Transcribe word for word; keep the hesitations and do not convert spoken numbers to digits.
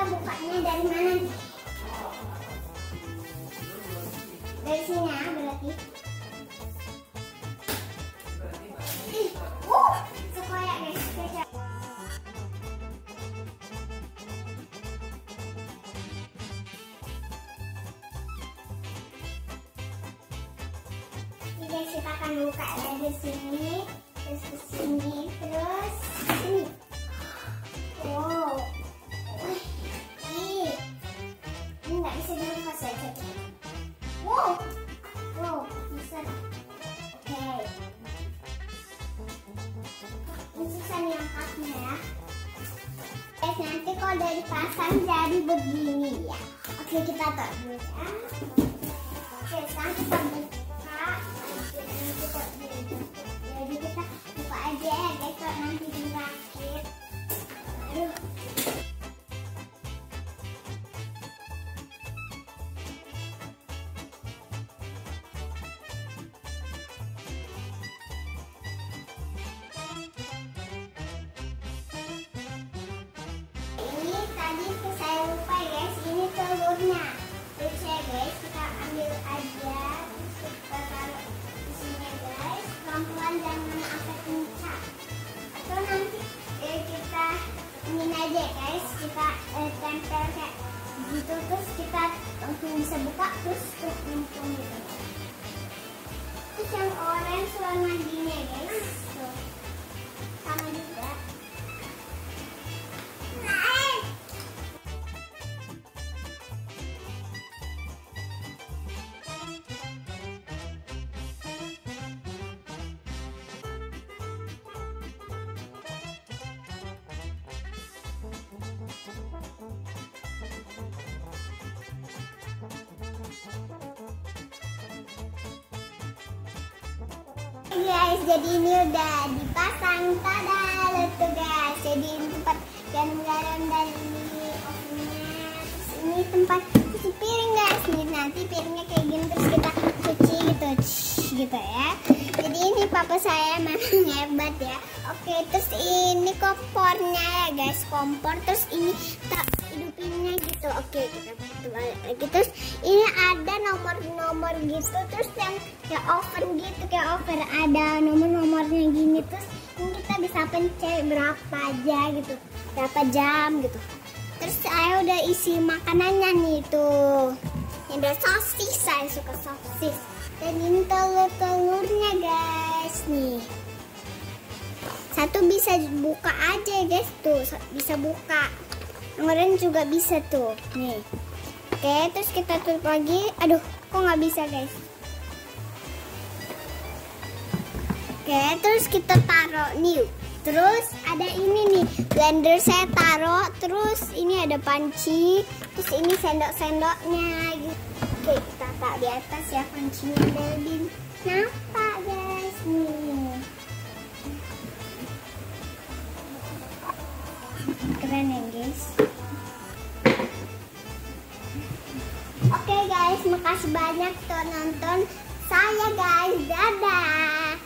bukanya dari mana nih? Dari sini ya berarti. Ih, uh, sekoyak guys, kecap. Ini guys, kita akan buka dari sini, terus ke sini, terus sini. Wow. Ih, ini nggak bisa dibuka saja. Wow, wow, bisa. Oke. Ini susah nih angkatnya ya. Guys, nanti kalau udah dipasang jadi begini ya. Oke, kita taruh dulu ya. Oke, sekarang kita buka. Nanti kita jadi kita buka aja ya guys, kalau nanti dirakit. Aduh. Ini tadi saya lupa guys, ini telurnya. Terus ya guys, kita ambil aja, terus kita taruh di sini guys. Pelan-pelan, jangan sampai kencang. Atau nanti eh, kita ini aja guys, kita eh, tempel kayak gitu, terus kita langsung bisa buka, terus terus nyemplung gitu. Terus yang orange warna gini ya guys, tuh sama juga. Guys, jadi ini udah dipasang, tada, lihat tuh guys. Jadi ini tempat garam-garam dan ini ovennya. Terus ini tempat cuci piring guys. Nih nanti piringnya kayak gini terus kita cuci gitu, Csh, gitu ya. Jadi ini papa saya memang hebat ya. Oke, terus ini kompornya ya guys, kompor. Terus ini tak hidupinnya gitu. Oke, kita balik lagi. Terus ini ada nomor-nomor gitu. Terus yang kayak oven gitu, kayak oven ada nomor-nomornya gini. Terus ini kita bisa pencet berapa aja gitu, berapa jam gitu. Terus saya udah isi makanannya nih tuh. Ini ada sosis, saya suka sosis. Dan ini telur-telurnya guys nih. Satu bisa buka aja guys tuh, bisa buka. Yang lain juga bisa tuh, nih. Oke, terus kita tutup lagi. Aduh, kok nggak bisa guys? Oke, terus kita taruh nih. Terus ada ini nih, blender saya taruh. Terus ini ada panci. Terus ini sendok-sendoknya gitu. Oke, kita taruh di atas ya pancinya dari nampak guys nih. Keren ya guys. Oke guys, makasih banyak telah nonton saya guys. Dadah.